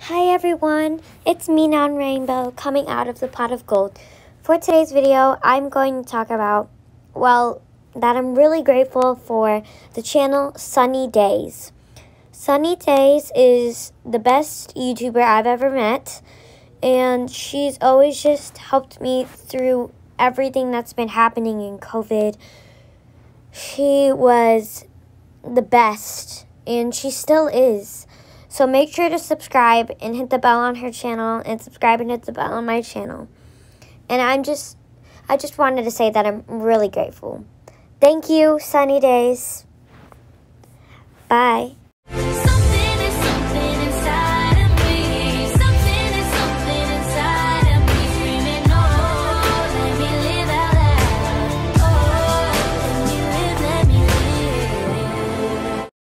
Hi everyone, it's me Non-Rainbow coming out of the pot of gold. For today's video, I'm going to talk about, that I'm really grateful for the channel Sunny Dayz. Sunny Dayz is the best YouTuber I've ever met, and she's always just helped me through everything that's been happening in COVID. She was the best, and she still is. So make sure to subscribe and hit the bell on her channel and subscribe and hit the bell on my channel. And I just wanted to say that I'm really grateful. Thank you, Sunny Dayz. Bye.